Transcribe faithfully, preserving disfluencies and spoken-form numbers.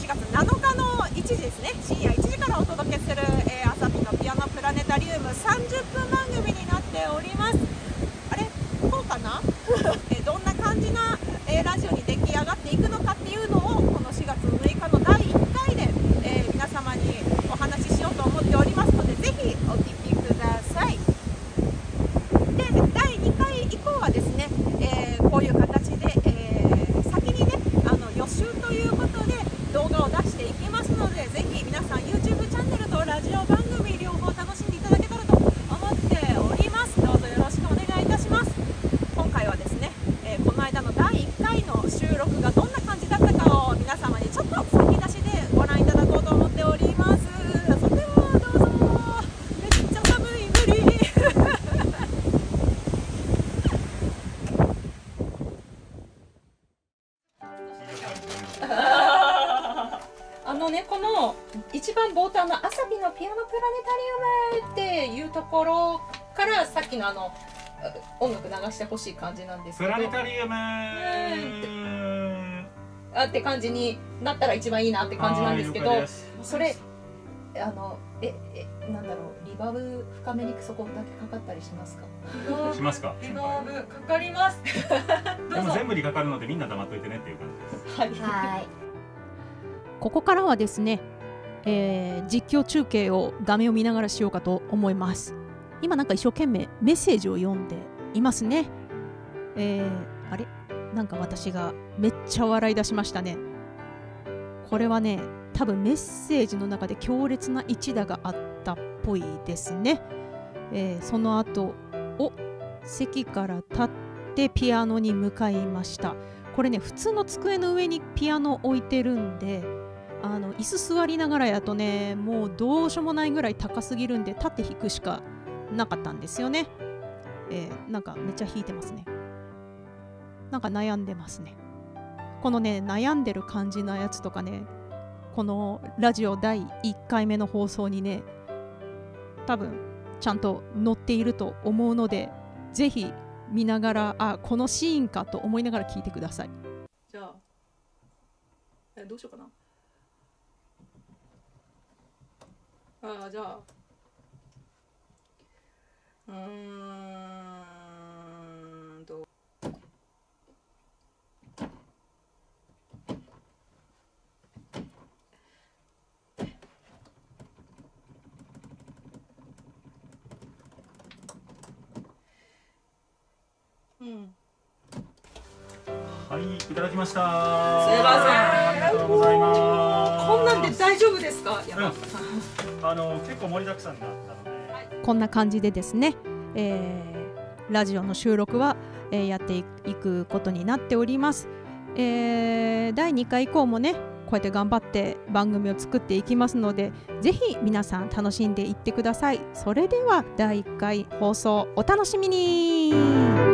しがつなのかのいちじですね、深夜いちじからお届けする、えー、あさぴのピアノプラネタリウムさんじゅっぷん番組になっております。あれこうかなえー、どんな感じな、えー、ラジオに出来上がっていくのかっていうのをこのしがつむいかのだいいっかいで、えー、皆様にお話ししようと思っておりますので、ぜひお聞きください。でだいにかい以降はですね、えー、こういう形で、えー、先にねあの予習ということで動画を出していきますので、ぜひ皆さん YouTube チャンネルとラジオ番組両方楽しんでいただけたらと思っております。どうぞよろしくお願いいたします。今回はですね、えー、この間のだいいっかいの収録がどんな感じだったかを皆様にちょっと先出しでご覧いただこうと思っております。それではどうぞ。めっちゃ寒い無理あのね、この一番冒頭のあさぴのピアノプラネタリウムっていうところからさっきのあの音楽流してほしい感じなんですけど、 プラネタリウムあって感じになったら一番いいなって感じなんですけど、それあのええなんだろう、リバーブ深めにそこだけかかったりしますか？ しますか？ リバーブかかりますでも全部にかかるのでみんな黙っといてねっていう感じです。 はい、 はい。 ここからはですね、えー実況中継を画面を見ながらしようかと思います。今なんか一生懸命メッセージを読んでいますね。えー、あれなんか私がめっちゃ笑い出しましたね。これはね、多分メッセージの中で強烈な一打があったっぽいですね。えーその後、お席から立ってピアノに向かいました。これね、普通の机の上にピアノ置いてるんで、あの椅子座りながらやとね、もうどうしようもないぐらい高すぎるんで立って弾くしかなかったんですよね。えーなんかめっちゃ弾いてますね。なんか悩んでますね。このね、悩んでる感じのやつとかね、このラジオだいいっかいめの放送にね、多分ちゃんと載っていると思うので、ぜひ見ながら、あ、このシーンかと思いながら聞いてください。 じゃあえどうしようかな。ああ、じゃあうーんとうん。 はい、いただきました。 すいません、 ありがとうございます。 こんなんで大丈夫ですか？やば、 うんあの結構盛りだくさんだったので、 こんな感じでですね、えーラジオの収録は、えーやっていくことになっております。えーだいにかい以降もね、こうやって頑張って番組を作っていきますので、ぜひ皆さん楽しんでいってください。それではだいいっかい放送お楽しみに。